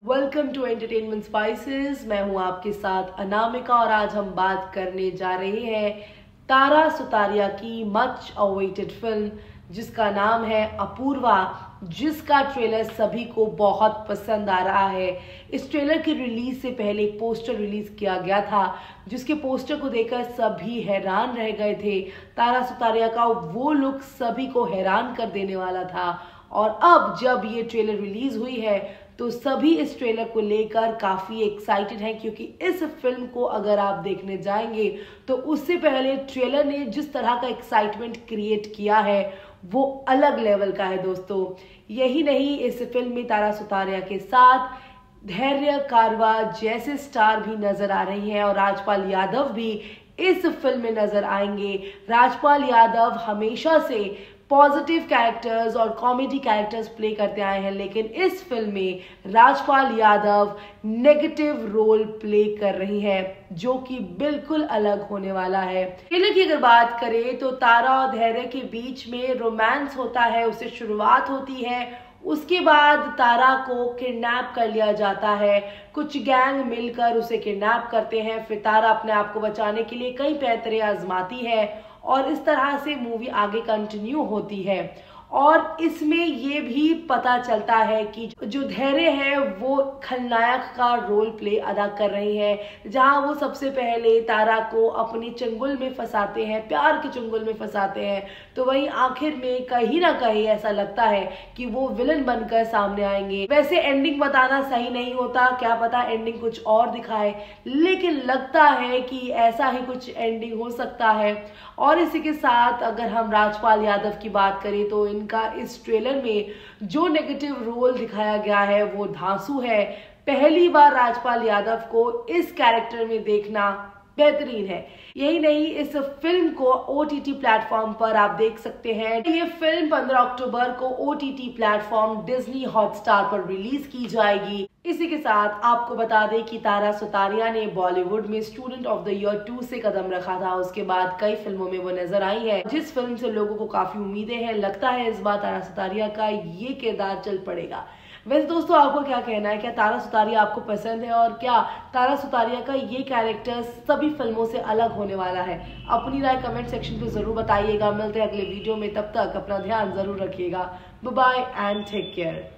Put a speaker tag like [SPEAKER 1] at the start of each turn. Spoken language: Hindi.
[SPEAKER 1] Welcome to entertainment spices. मैं हूं आपके साथ अनामिका और आज हम बात करने जा रहे हैं तारा सुतारिया की मच अवेटेड फिल्म जिसका नाम है अपूर्वा, जिसका ट्रेलर सभी को बहुत पसंद आ रहा है। इस ट्रेलर की रिलीज से पहले एक पोस्टर रिलीज किया गया था जिसके पोस्टर को देखकर सभी हैरान रह गए थे। तारा सुतारिया का वो लुक सभी को हैरान कर देने वाला था और अब जब ये ट्रेलर रिलीज हुई है तो सभी इस ट्रेलर को लेकर काफी एक्साइटेड हैं, क्योंकि इस फिल्म को अगर आप देखने जाएंगे तो उससे पहले ट्रेलर ने जिस तरह का एक्साइटमेंट क्रिएट किया है वो अलग लेवल का है दोस्तों। यही नहीं, इस फिल्म में तारा सुतारिया के साथ धैर्य कारवा जैसे स्टार भी नजर आ रही हैं और राजपाल यादव भी इस फिल्म में नजर आएंगे। राजपाल यादव हमेशा से पॉजिटिव कैरेक्टर्स और कॉमेडी कैरेक्टर्स प्ले करते आए हैं, लेकिन इस फिल्म में Rajpal Yadav negative role play कर रही है जो कि बिल्कुल अलग होने वाला है। ट्रेलर की अगर बात करें तो तारा और धैर्य के बीच में रोमांस होता है, उससे शुरुआत होती है। उसके बाद तारा को किडनैप कर लिया जाता है, कुछ गैंग मिलकर उसे किडनैप करते हैं। फिर तारा अपने आप को बचाने के लिए कई पैतरे आजमाती है और इस तरह से मूवी आगे कंटिन्यू होती है। और इसमें ये भी पता चलता है कि जो धैर्य है वो खलनायक का रोल प्ले अदा कर रही है, जहां वो सबसे पहले तारा को अपने चंगुल में फंसाते हैं, प्यार के चंगुल में फंसाते हैं, तो वहीं आखिर में कहीं ना कहीं ऐसा लगता है कि वो विलन बनकर सामने आएंगे। वैसे एंडिंग बताना सही नहीं होता, क्या पता एंडिंग कुछ और दिखाए, लेकिन लगता है कि ऐसा ही कुछ एंडिंग हो सकता है। और इसी के साथ अगर हम राजपाल यादव की बात करें तो इनका इस ट्रेलर में जो नेगेटिव रोल दिखाया गया है वो धांसू है। पहली बार राजपाल यादव को इस कैरेक्टर में देखना बेहतरीन है। यही नहीं, इस फिल्म को OTT प्लेटफॉर्म पर आप देख सकते हैं। ये फिल्म 15 अक्टूबर को OTT प्लेटफॉर्म डिज्नी हॉटस्टार पर रिलीज की जाएगी। इसी के साथ आपको बता दें कि तारा सुतारिया ने बॉलीवुड में स्टूडेंट ऑफ द ईयर 2 से कदम रखा था। उसके बाद कई फिल्मों में वो नजर आई है, जिस फिल्म से लोगों को काफी उम्मीदें हैं। लगता है इस बार तारा सुतारिया का ये किरदार चल पड़ेगा। वैसे दोस्तों आपको क्या कहना है, क्या तारा सुतारिया आपको पसंद है और क्या तारा सुतारिया का ये कैरेक्टर सभी फिल्मों से अलग होने वाला है? अपनी राय कमेंट सेक्शन पे जरूर बताइएगा। मिलते हैं अगले वीडियो में, तब तक अपना ध्यान जरूर रखिएगा। Bye bye and take care.